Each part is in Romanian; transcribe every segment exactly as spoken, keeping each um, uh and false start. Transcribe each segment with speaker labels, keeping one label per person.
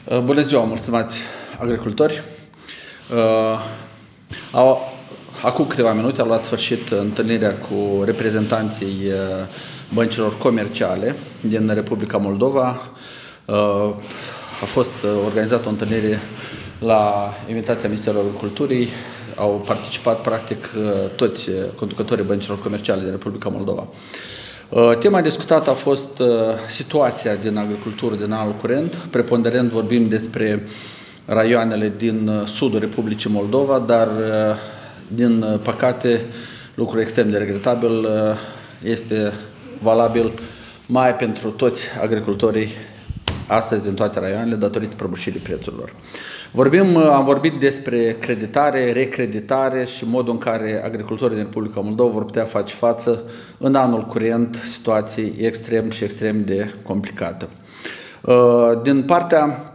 Speaker 1: Bună ziua, mulțumați agricultori! Acum câteva minute a luat sfârșit întâlnirea cu reprezentanții băncilor comerciale din Republica Moldova. A fost organizată o întâlnire la invitația Ministerului Agriculturii. Au participat practic toți conducătorii băncilor comerciale din Republica Moldova. Tema discutată a fost situația din agricultură din anul curent. Preponderent vorbim despre raioanele din sudul Republicii Moldova, dar din păcate lucru extrem de regretabil este valabil mai pentru toți agricultorii astăzi din toate raioanele datorită prăbușirii prețurilor. Vorbim, am vorbit despre creditare, recreditare și modul în care agricultorii din Republica Moldova vor putea face față în anul curent situații extrem și extrem de complicată. Din partea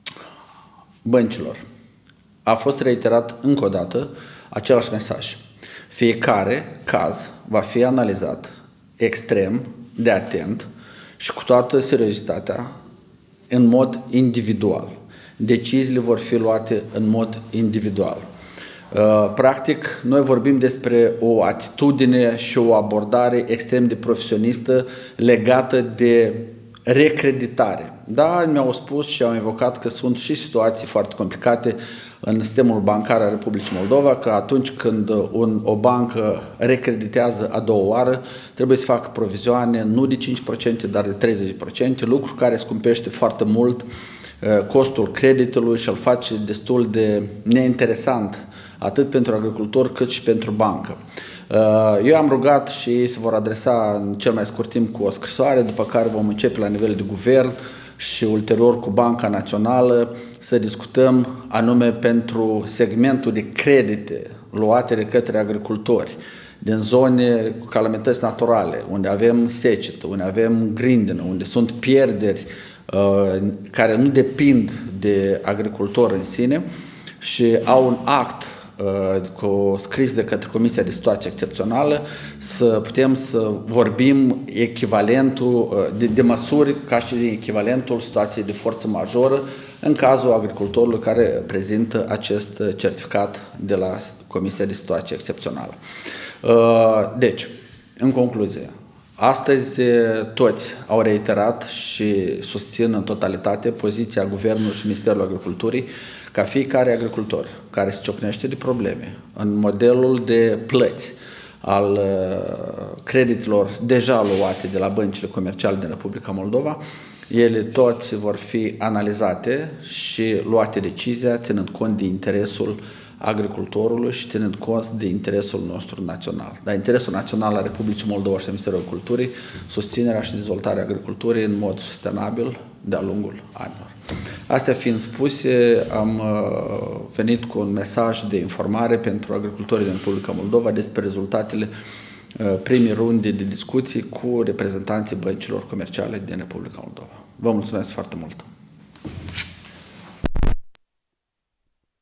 Speaker 1: băncilor a fost reiterat încă o dată același mesaj. Fiecare caz va fi analizat extrem de atent și cu toată seriozitatea în mod individual. Deciziile vor fi luate în mod individual. Practic, noi vorbim despre o atitudine și o abordare extrem de profesionistă legată de recreditare. Da, mi-au spus și au invocat că sunt și situații foarte complicate în sistemul bancar al Republicii Moldova, că atunci când un, o bancă recreditează a doua oară, trebuie să facă provizioane nu de cinci la sută, dar de treizeci la sută, lucru care scumpește foarte mult costul creditului și îl face destul de neinteresant atât pentru agricultor cât și pentru bancă. Eu am rugat și se vor adresa în cel mai scurt timp cu o scrisoare, după care vom începe la nivel de guvern și ulterior cu Banca Națională să discutăm anume pentru segmentul de credite luate de către agricultori din zone cu calamități naturale, unde avem secetă, unde avem grindină, unde sunt pierderi uh, care nu depind de agricultor în sine și au un act uh, scris de către Comisia de Situație Excepțională, să putem să vorbim echivalentul uh, de, de măsuri ca și de echivalentul situației de forță majoră în cazul agricultorului care prezintă acest certificat de la Comisia de Situație Excepțională. Deci, în concluzie, astăzi toți au reiterat și susțin în totalitate poziția Guvernului și Ministerului Agriculturii ca fiecare agricultor care se ciocnește de probleme în modelul de plăți al creditelor deja luate de la băncile comerciale din Republica Moldova, ele toți vor fi analizate și luate decizia ținând cont de interesul agricultorului și ținând cont de interesul nostru național. Dar interesul național al Republicii Moldova și a Ministerului Agriculturii, susținerea și dezvoltarea agriculturii în mod sustenabil de-a lungul anilor. Astea fiind spuse, am venit cu un mesaj de informare pentru agricultorii din Republica Moldova despre rezultatele primii runde de discuții cu reprezentanții băncilor comerciale din Republica Moldova. Vă mulțumesc foarte mult!